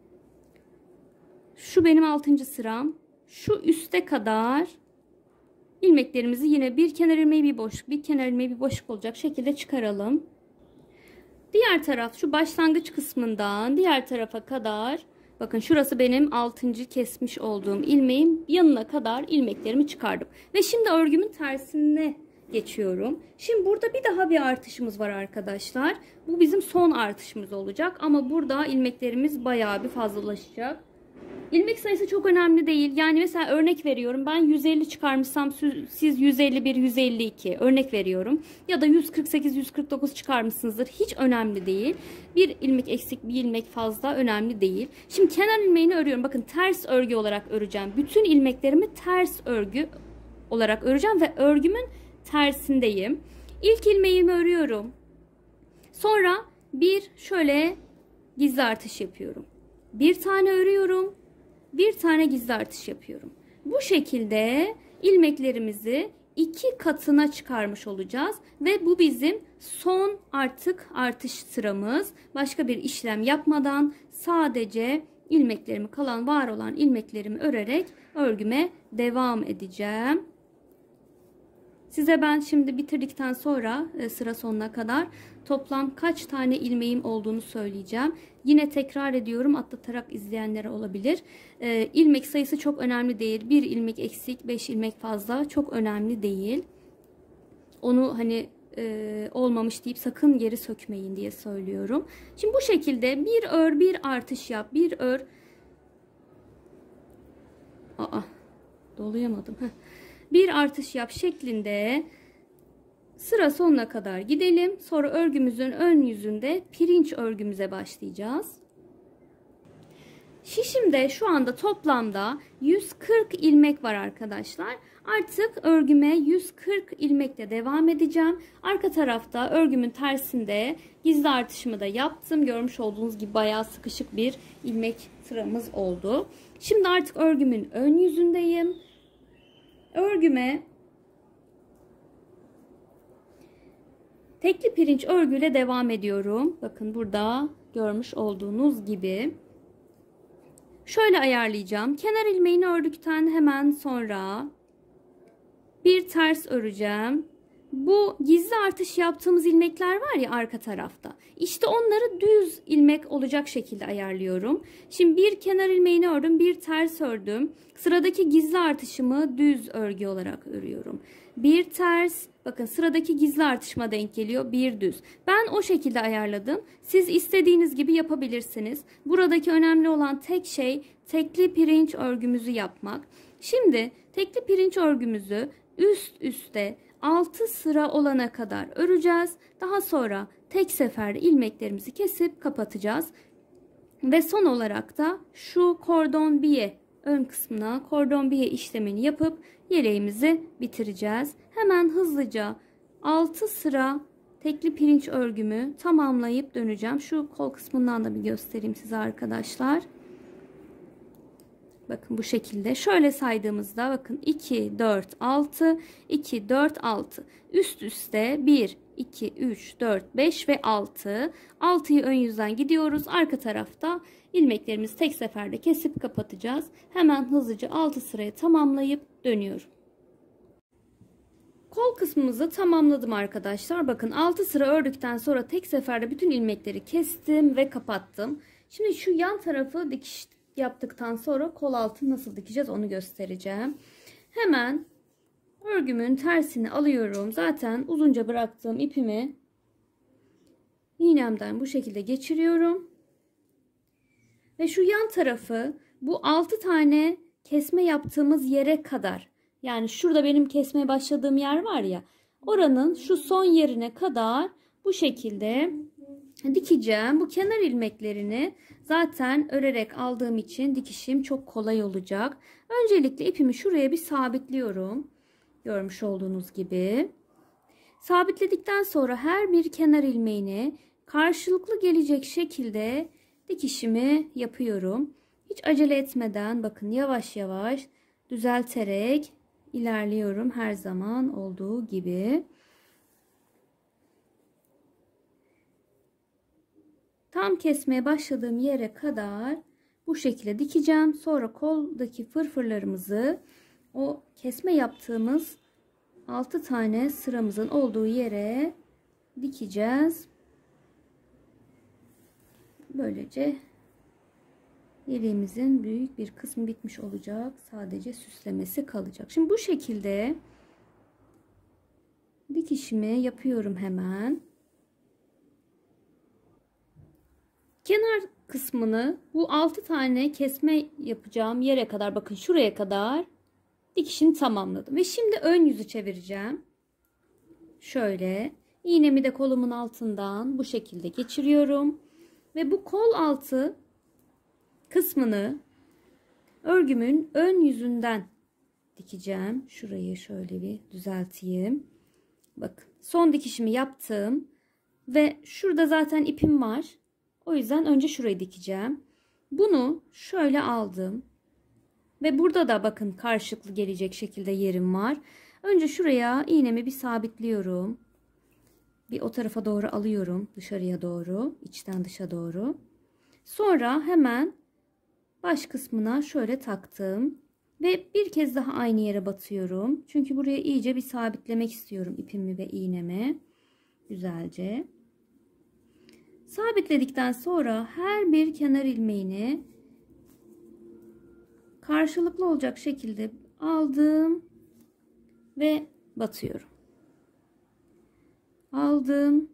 S1: şu benim 6. sıram, şu üste kadar ilmeklerimizi yine bir kenar ilmeği bir boşluk, bir kenar ilmeği bir boşluk olacak şekilde çıkaralım. Diğer taraf şu başlangıç kısmından diğer tarafa kadar bakın şurası benim 6. kesmiş olduğum ilmeğim yanına kadar ilmeklerimi çıkardım. Ve şimdi örgümün tersine geçiyorum. Şimdi burada bir daha bir artışımız var arkadaşlar. Bu bizim son artışımız olacak ama burada ilmeklerimiz bayağı bir fazlalaşacak. İlmek sayısı çok önemli değil. Yani mesela örnek veriyorum. Ben 150 çıkarmışsam siz 151, 152 örnek veriyorum. Ya da 148, 149 çıkarmışsınızdır. Hiç önemli değil. Bir ilmek eksik, bir ilmek fazla önemli değil. Şimdi kenar ilmeğini örüyorum. Bakın ters örgü olarak öreceğim. Bütün ilmeklerimi ters örgü olarak öreceğim ve örgümün tersindeyim. İlk ilmeğimi örüyorum. Sonra bir şöyle gizli artış yapıyorum. Bir tane örüyorum. Bir tane gizli artış yapıyorum. Bu şekilde ilmeklerimizi 2 katına çıkarmış olacağız. Ve bu bizim son artık artış sıramız. Başka bir işlem yapmadan sadece ilmeklerimi kalan var olan ilmeklerimi örerek örgüme devam edeceğim. Size ben şimdi bitirdikten sonra sıra sonuna kadar toplam kaç tane ilmeğim olduğunu söyleyeceğim. Yine tekrar ediyorum, atlatarak izleyenlere olabilir. İlmek sayısı çok önemli değil. Bir ilmek eksik, 5 ilmek fazla çok önemli değil. Onu hani olmamış deyip sakın geri sökmeyin diye söylüyorum. Şimdi bu şekilde bir ör, bir artış yap, bir ör. Dolayamadım. Bir artış yap şeklinde sıra sonuna kadar gidelim. Sonra örgümüzün ön yüzünde pirinç örgümüze başlayacağız. Şişimde şu anda toplamda 140 ilmek var arkadaşlar. Artık örgüme 140 ilmekle devam edeceğim. Arka tarafta örgümün tersinde gizli artışımı da yaptım. Görmüş olduğunuz gibi bayağı sıkışık bir ilmek sıramız oldu. Şimdi artık örgümün ön yüzündeyim. Örgüme tekli pirinç örgüyle devam ediyorum. Bakın burada görmüş olduğunuz gibi. Şöyle ayarlayacağım. Kenar ilmeğini ördükten hemen sonra bir ters öreceğim. Bu gizli artış yaptığımız ilmekler var ya arka tarafta. İşte onları düz ilmek olacak şekilde ayarlıyorum. Şimdi bir kenar ilmeğini ördüm, bir ters ördüm. Sıradaki gizli artışımı düz örgü olarak örüyorum. bir ters, bakın sıradaki gizli artışma denk geliyor, bir düz. Ben o şekilde ayarladım. Siz istediğiniz gibi yapabilirsiniz. Buradaki önemli olan tek şey tekli pirinç örgümüzü yapmak. Şimdi tekli pirinç örgümüzü üst üste 6 sıra olana kadar öreceğiz. Daha sonra tek seferde ilmeklerimizi kesip kapatacağız. Ve son olarak da şu kordon biye ön kısmına kordon biye işlemini yapıp yeleğimizi bitireceğiz. Hemen hızlıca 6 sıra tekli pirinç örgümü tamamlayıp döneceğim. Şu kol kısmından da bir göstereyim size arkadaşlar. Bakın bu şekilde. Şöyle saydığımızda bakın 2, 4, 6, 2, 4, 6. Üst üste 1, 2, 3, 4, 5 ve 6. 6'yı ön yüzden gidiyoruz. Arka tarafta ilmeklerimizi tek seferde kesip kapatacağız. Hemen hızlıca 6 sırayı tamamlayıp dönüyorum. Kol kısmımızı tamamladım arkadaşlar. Bakın 6 sıra ördükten sonra tek seferde bütün ilmekleri kestim ve kapattım. Şimdi şu yan tarafı dikiş yaptıktan sonra kol altı nasıl dikeceğiz onu göstereceğim. Hemen örgümün tersini alıyorum. Zaten uzunca bıraktığım ipimi iğnemden bu şekilde geçiriyorum. Ve şu yan tarafı bu 6 tane kesme yaptığımız yere kadar, yani şurada benim kesmeye başladığım yer var ya, oranın şu son yerine kadar bu şekilde dikeceğim. Bu kenar ilmeklerini zaten örerek aldığım için dikişim çok kolay olacak. Öncelikle ipimi şuraya bir sabitliyorum. Görmüş olduğunuz gibi. Sabitledikten sonra her bir kenar ilmeğini karşılıklı gelecek şekilde dikişimi yapıyorum. Hiç acele etmeden bakın yavaş yavaş düzelterek ilerliyorum her zaman olduğu gibi. Tam kesmeye başladığım yere kadar bu şekilde dikeceğim. Sonra koldaki fırfırlarımızı o kesme yaptığımız 6 tane sıramızın olduğu yere dikeceğiz. Böylece yeleğimizin büyük bir kısmı bitmiş olacak. Sadece süslemesi kalacak. Şimdi bu şekilde dikişimi yapıyorum hemen. Kenar kısmını bu 6 tane kesme yapacağım yere kadar, bakın şuraya kadar dikişimi tamamladım. Ve şimdi ön yüzü çevireceğim. Şöyle iğnemi de kolumun altından bu şekilde geçiriyorum. Ve bu kol altı kısmını örgümün ön yüzünden dikeceğim. Şurayı şöyle bir düzelteyim. Bakın son dikişimi yaptım. Ve şurada zaten ipim var. O yüzden önce şurayı dikeceğim. Bunu şöyle aldım. Ve burada da bakın karşılıklı gelecek şekilde yerim var. Önce şuraya iğnemi bir sabitliyorum. Bir o tarafa doğru alıyorum. Dışarıya doğru. İçten dışa doğru. Sonra hemen baş kısmına şöyle taktım. Ve bir kez daha aynı yere batıyorum. Çünkü buraya iyice bir sabitlemek istiyorum ipimi ve iğnemi. Güzelce. Sabitledikten sonra her bir kenar ilmeğini karşılıklı olacak şekilde aldım ve batıyorum. Aldım.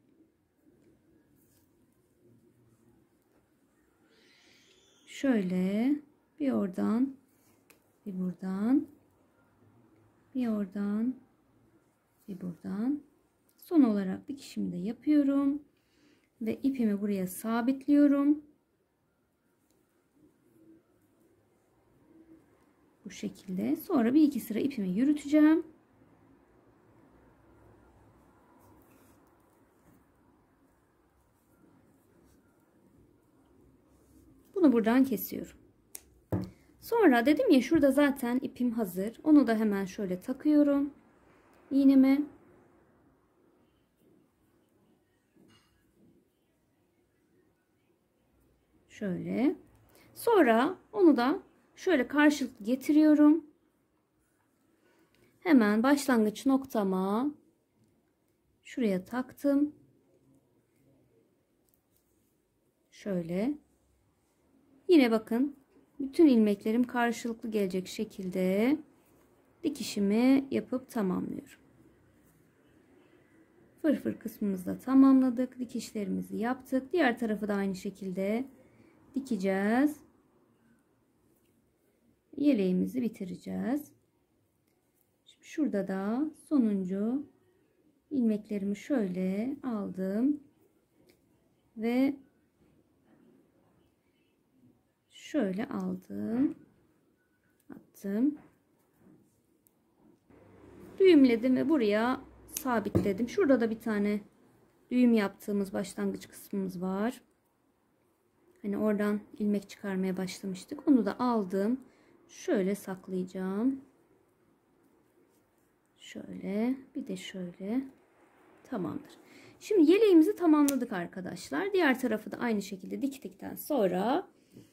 S1: Şöyle bir oradan, bir buradan, bir oradan, bir buradan. Son olarak dikişimi de yapıyorum. Ve ipimi buraya sabitliyorum. Bu şekilde. Sonra bir iki sıra ipimi yürüteceğim. Bunu buradan kesiyorum. Sonra dedim ya şurada zaten ipim hazır. Onu da hemen şöyle takıyorum. İğneme. Şöyle. Sonra onu da şöyle karşılıklı getiriyorum. Hemen başlangıç noktama şuraya taktım. Şöyle. Yine bakın bütün ilmeklerim karşılıklı gelecek şekilde dikişimi yapıp tamamlıyorum. Fırfır kısmımızı da tamamladık. Dikişlerimizi yaptık. Diğer tarafı da aynı şekilde dikeceğiz. Yeleğimizi bitireceğiz. Şimdi şurada da sonuncu ilmeklerimi şöyle aldım ve şöyle aldım, attım, düğümledim ve buraya sabitledim. Şurada da bir tane düğüm yaptığımız başlangıç kısmımız var. Hani oradan ilmek çıkarmaya başlamıştık. Onu da aldım. Şöyle saklayacağım. Şöyle, bir de şöyle. Tamamdır. Şimdi yeleğimizi tamamladık arkadaşlar. Diğer tarafı da aynı şekilde diktikten sonra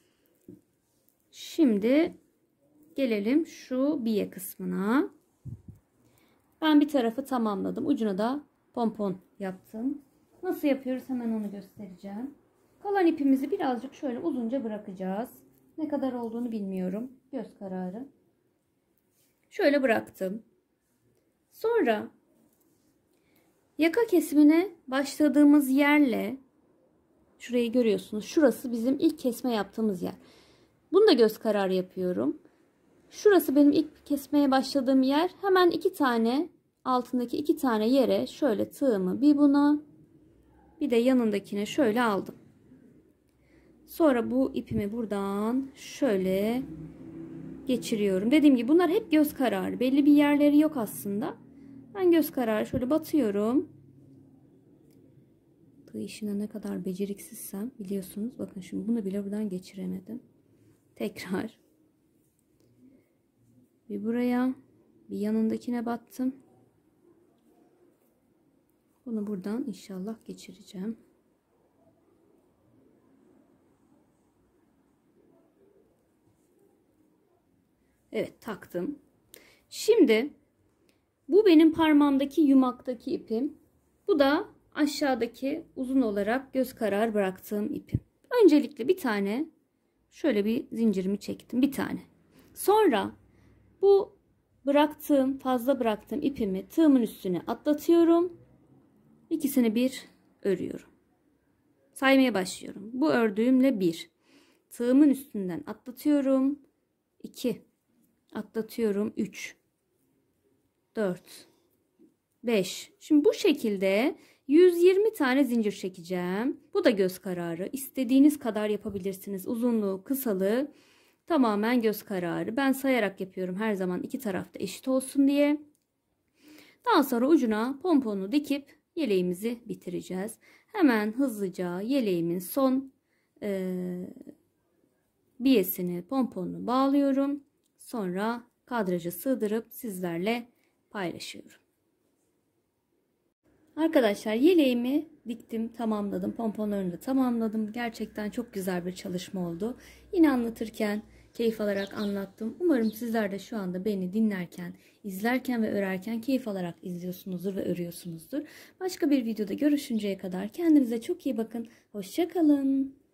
S1: şimdi gelelim şu biye kısmına. Ben bir tarafı tamamladım. Ucuna da pompon yaptım. Nasıl yapıyoruz hemen onu göstereceğim. Kalan ipimizi birazcık şöyle uzunca bırakacağız. Ne kadar olduğunu bilmiyorum. Göz kararı. Şöyle bıraktım. Sonra yaka kesimine başladığımız yerle şurayı görüyorsunuz. Şurası bizim ilk kesme yaptığımız yer. Bunu da göz kararı yapıyorum. Şurası benim ilk kesmeye başladığım yer. Hemen iki tane altındaki iki tane yere şöyle tığımı bir buna bir de yanındakine şöyle aldım. Sonra bu ipimi buradan şöyle geçiriyorum. Dediğim gibi bunlar hep göz kararı. Belli bir yerleri yok aslında. Ben göz kararı şöyle batıyorum. Tığ işine ne kadar beceriksizsem biliyorsunuz. Bakın şimdi bunu bile buradan geçiremedim. Tekrar. Bir buraya, bir yanındakine battım. Bunu buradan inşallah geçireceğim. Evet, taktım. Şimdi bu benim parmağımdaki yumaktaki ipim. Bu da aşağıdaki uzun olarak göz kararı bıraktığım ipim. Öncelikle bir tane şöyle bir zincirimi çektim. Bir tane. Sonra bu fazla bıraktığım ipimi tığımın üstüne atlatıyorum. İkisini bir örüyorum. Saymaya başlıyorum. Bu ördüğümle 1. Tığımın üstünden atlatıyorum. 2. Atlatıyorum. 3. 4. 5. Şimdi bu şekilde 120 tane zincir çekeceğim. Bu da göz kararı. İstediğiniz kadar yapabilirsiniz. Uzunluğu, kısalığı tamamen göz kararı. Ben sayarak yapıyorum her zaman iki tarafta eşit olsun diye. Daha sonra ucuna pomponu dikip yeleğimizi bitireceğiz. Hemen hızlıca yeleğimin son biyesini, pomponunu bağlıyorum. Sonra kadraja sığdırıp sizlerle paylaşıyorum. Arkadaşlar yeleğimi diktim, tamamladım. Pomponlarını da tamamladım. Gerçekten çok güzel bir çalışma oldu. Yine anlatırken keyif alarak anlattım. Umarım sizler de şu anda beni dinlerken, izlerken ve örerken keyif alarak izliyorsunuzdur ve örüyorsunuzdur. Başka bir videoda görüşünceye kadar kendinize çok iyi bakın. Hoşça kalın.